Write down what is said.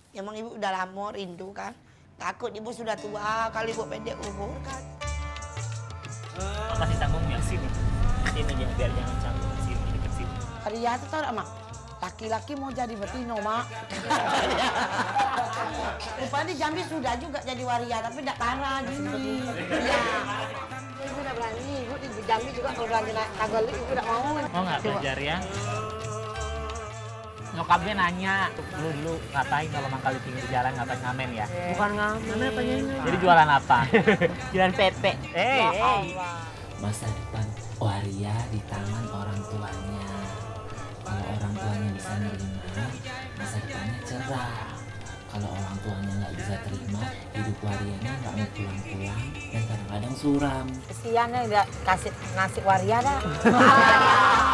Emang ibu udah lama rindu kan. Takut ibu sudah tua kali ibu pendek umur kan. Masih sambung ya sini. Sini ya biar jangan canggung sini dekat sini. Waria itu tau gak, Mak? Laki-laki mau jadi betino, Mak. Rupanya di Jambi sudah juga jadi waria, tapi tidak parah gini. Iya. Ibu udah berani, ibu di Jambi juga kalau berani Tagalog, ibu udah mau. Mau nggak belajar ya? Nyokapnya nanya, dulu ngapain kalau mangkal di pinggir jalan, ngapain ngamen ya? Bukan ngamen, apa nyanyi? Jadi jualan apa? Jualan pepek. Masa depan waria di tangan orang tuanya. Kalau orang tuanya bisa nerima, masa depannya cerah. Kalau orang tuanya nggak bisa terima, hidup warianya nggak mau pulang-pulang dan kadang-kadang suram. Kesian ya, nggak kasih nasi waria dah.